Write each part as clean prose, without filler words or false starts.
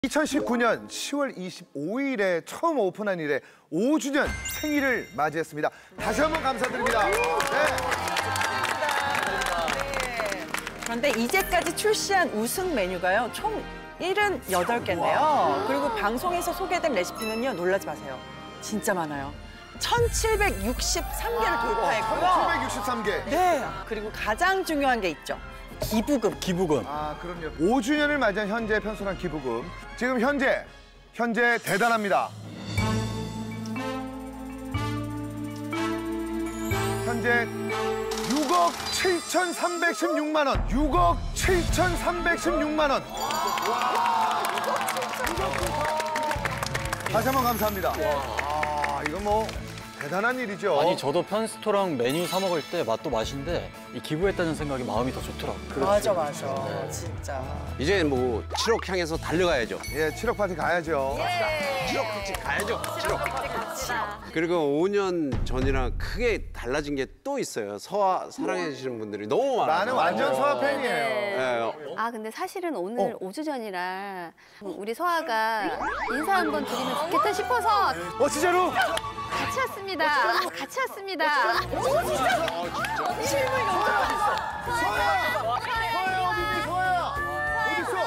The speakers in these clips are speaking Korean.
2019년 10월 25일에 처음 오픈한 이래 5주년 생일을 맞이했습니다. 다시 한번 감사드립니다. 네. 그런데 이제까지 출시한 우승 메뉴가요, 총 78개인데요. 그리고 방송에서 소개된 레시피는요, 놀라지 마세요. 진짜 많아요. 1763개를 돌파했고요. 1763개. 네. 그리고 가장 중요한 게 있죠. 기부금. 기부금. 아, 그럼요. 5주년을 맞이한 현재 편성한 기부금. 지금 현재 대단합니다. 현재 6억 7,316만 원. 6억 7,316만 원. 다시 한번 감사합니다. 와, 이거 뭐 대단한 일이죠. 아니 저도 편스토랑 메뉴 사 먹을 때 맛도 맛인데 이 기부했다는 생각이 마음이 더 좋더라고요. 맞아. 네. 진짜. 이제 뭐 7억 향해서 달려가야죠. 예, 7억 파티 가야죠. 7억 같이 가야죠. 7억. 그리고 5년 전이랑 크게 달라진 게 또 있어요. 서화 사랑해 주시는 분들이 너무 많아요. 나는 완전 서화 팬이에요. 네. 아 근데 사실은 오늘 5주 전이라 우리 서아가 인사 한번 드리면 좋겠다 싶어서 진짜로? 같이 왔습니다. 같이 왔습니다. 서야! 어디 있니, 서야? 어디 있어?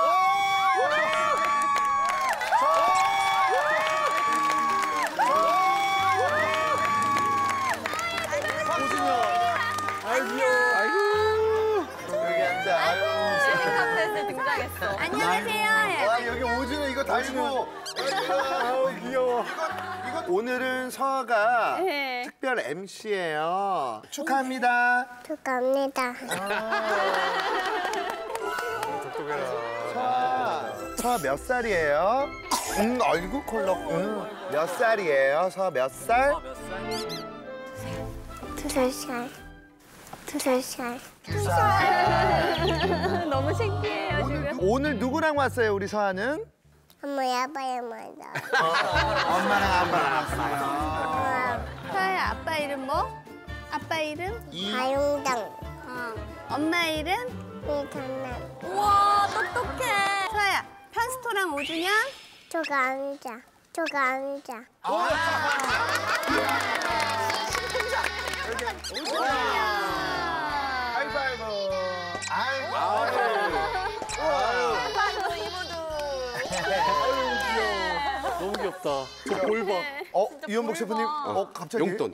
여기 앉아. 카페에서 등장했어. 안녕하세요. 와, 여기 5주년 이거 달고. 아우, 귀여워. 이거 오늘은 서아가 네. 특별 MC예요. 축하합니다. 축하합니다. 서아 몇 살이에요? 얼굴 콜록. 몇 살이에요? 서아 몇 살? 2살. 2살. 너무 신기해요 지금. 오늘 누구랑 왔어요, 우리 서아는? 엄마 아빠야마다. 엄마랑 아빠랑 왔어요. 서아야 아빠 이름 뭐? 아빠 이름? 가용당. 엄마 이름? 이탄남. 우와 똑똑해. 서아야 편스토랑 5주년? 저가 앉아. 하이파이브. 아이고. 너무 귀엽다. 저 볼 봐. 이현복 셰프님, 갑자기. 용돈.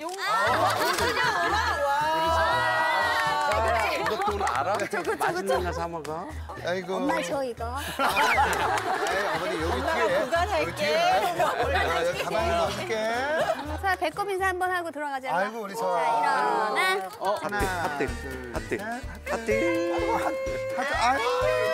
이거 돈 알아? 맛있는 거 사 먹어. 아이고. 엄마 저 이거. 어머니 여기 뒤에. 보관할게. 여기 가방에 넣을게. 서아 배꼽 인사 한번 하고 들어가자. 아이고, 우리 서아. 일어나. 하나, 하트. 하트. 아이고.